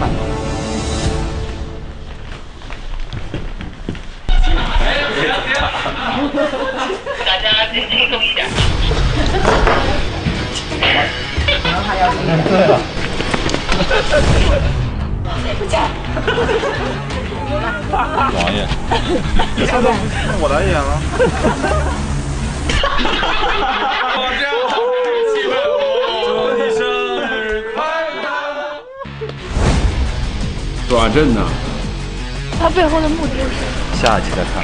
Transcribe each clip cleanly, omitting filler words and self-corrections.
大家轻松一点。 可能还要对了。 不讲。 王爷， 那我来演了。 祝你生日快乐！ 转正呢？ 他背后的目的是？ 下一集再看。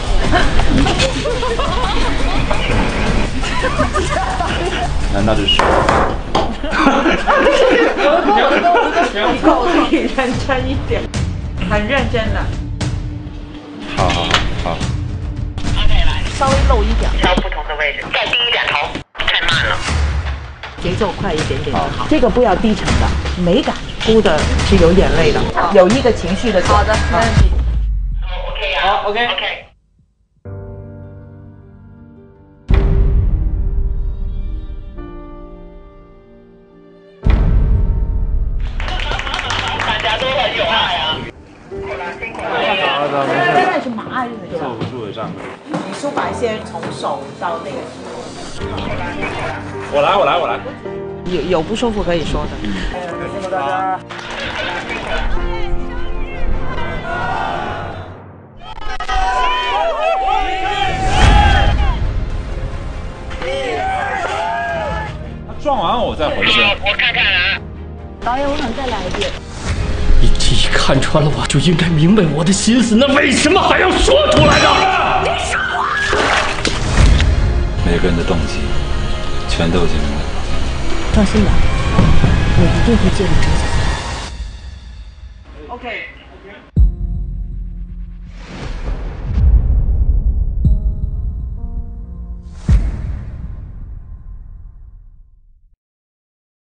难道这是？ 以后可以认真一点，很认真的。 好。 稍微露一点， 挑不同的位置，再低一点头，太慢了。 节奏快一点点就好。这个不要低沉的，美感哭的是有眼泪的，有一个情绪的。好的，没问题。 OK 呀。 好 ，OK。 大家都很有爱啊。辛苦了。 真的是麻人的。 坐不住的站。 你梳白先从手到那个。 我来。 有不舒服可以说的。 辛苦大家。撞完我再回身。 我看看啊。 导演，我想再来一遍。 你既看穿了我，就应该明白我的心思，那为什么还要说出来呢？ 你说话！ 每个人的动机全都已经明白。 放心吧，我一定会尽力争取。 OK。